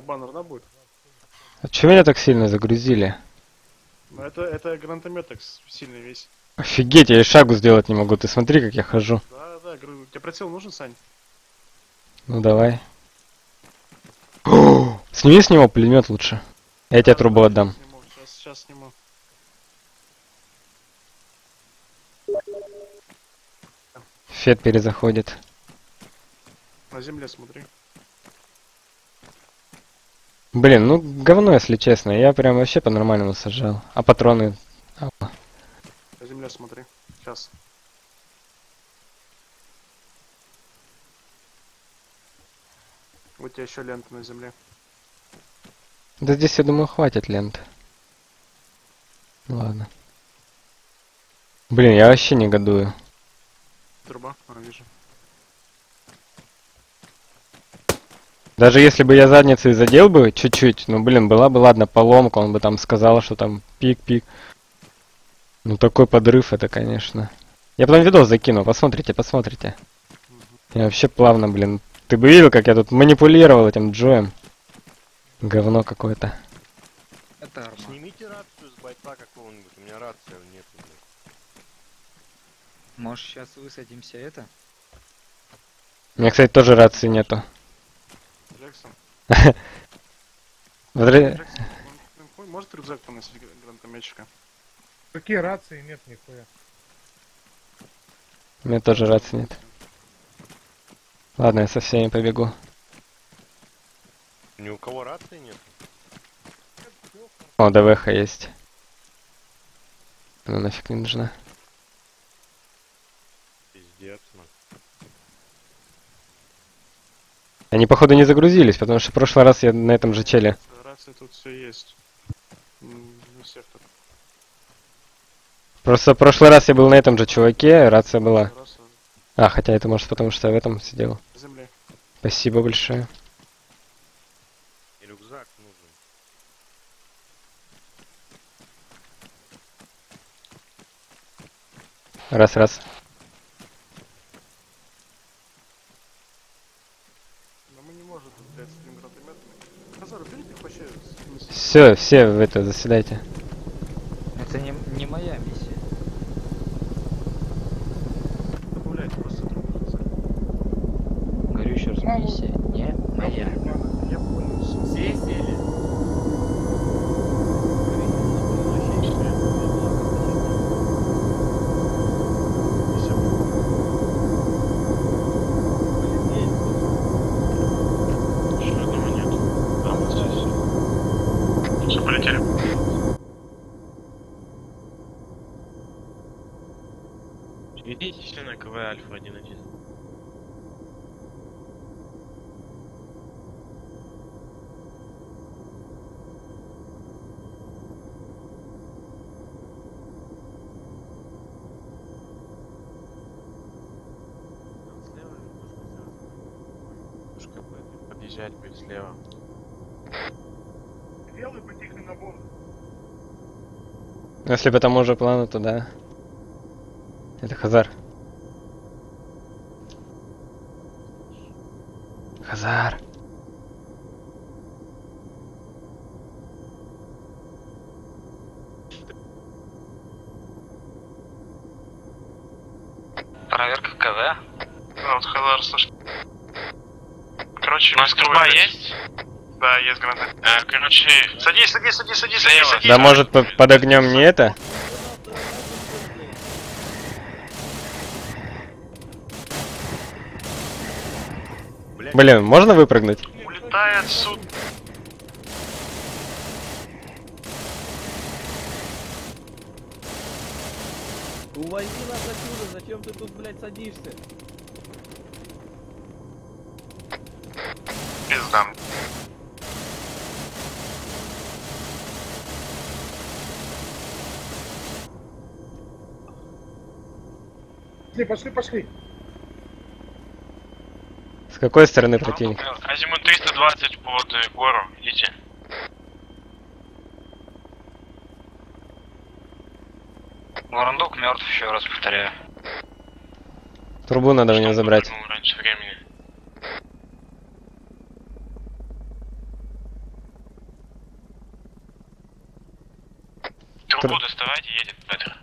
баннер, да, будет? А чего меня так сильно загрузили? Ну, это гранатомет так сильный весь. Офигеть, я и шагу сделать не могу. Ты смотри, как я хожу. Да, говорю, тебе прицел нужен, Сань? Ну давай. О, сними с него пулемет лучше. Я тебе трубу отдам. Сейчас сниму. Фет перезаходит. На земле смотри. Блин, ну говно, если честно. Я прям вообще по-нормальному сажал. А патроны... А, На земле смотри. Сейчас. Вот тебе еще лента на земле. да здесь, я думаю, хватит лент. Ладно. Блин, я вообще негодую. Труба, вижу. Даже если бы я задницей задел бы чуть-чуть, ну блин, была бы, ладно, поломка, он бы там сказал, что там пик-пик. Ну такой подрыв это, конечно. Я потом видос закину, посмотрите, посмотрите. Я вообще плавно, блин. Ты бы видел, как я тут манипулировал этим Джоем? Говно какое-то. Это арма. Снимите рацию с бойца какого-нибудь, у меня рация нет. Может, сейчас высадимся это? У меня, кстати, тоже рации нету. Джексон. Подожди. Может рюкзак поносить гранатометчика? Какие рации нет нихуя. У меня тоже рации нет. Ладно, я со всеми побегу. Ни у кого рации нет? О, ДВХ есть. Она нафиг не нужна. Пиздец, man. Они, походу, не загрузились, потому что в прошлый раз я на этом же челе. Рация тут все есть. Не всех так. Просто в прошлый раз я был на этом же чуваке, рация была. Рация А, хотя это может потому, что я в этом сидел. на земле. Спасибо большое. И рюкзак нужен. Раз. Но мы не можем тут, блядь, с этим гранатометом. Хазар, уберите их вообще с мысли. Все в это, заседайте. Это не моя миссия. Добавляйте просто трубу, Хазар. Говорю еще раз, миссия не моя. Я понял, все. Все сели. Еще одного нет. А, вот здесь. Все, полетели. Идите все на КВ Альфа 1-1. Подъезжать будет слева. Делай потихоньку набор. Если по тому же плану, то да. Это Хазар. Хазар. Проверка КВ. Вот Хазар, слушай. Короче, у нас труба есть? Да, есть граната. Короче, садись. Да может под огнем не это? Блин, можно выпрыгнуть? Улетай отсюда. Увози нас отсюда, зачем ты тут, блядь, садишься? Пиздам. Пошли. С какой стороны противник? Азимут 320 под гору, идите. Варандук мертв, еще раз повторяю. Трубу надо у него забрать. Раньше времени. Трубу доставайте, едет Петр.